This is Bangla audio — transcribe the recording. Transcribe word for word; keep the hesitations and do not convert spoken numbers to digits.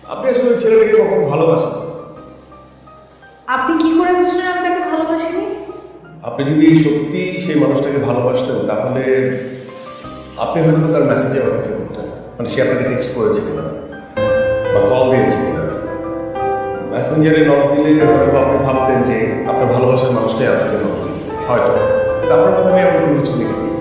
আপনি আসলে ওই ছেলেটাকে কখনো ভালোবাসেন? আপনি কি করে বুঝলেন আমি তাকে ভালোবাসিনি? আপনি যদি সত্যি সেই মানুষটাকে ভালোবাসতেন তাহলে আপনি হয়তো তার মেসেজে অপেক্ষা করতেন, মানে সে আপনাকে টেক্সট করেছে কিনা বা কল দিয়েছে কিনা। মেসেঞ্জারে নক দিলে হয়তো আপনি ভাবতেন যে আপনার ভালোবাসার মানুষটাই আপনাকে নক দিয়েছে হয়তো, কিন্তু আপনার কথা আমি এমন কোনো কিছু দেখিনি।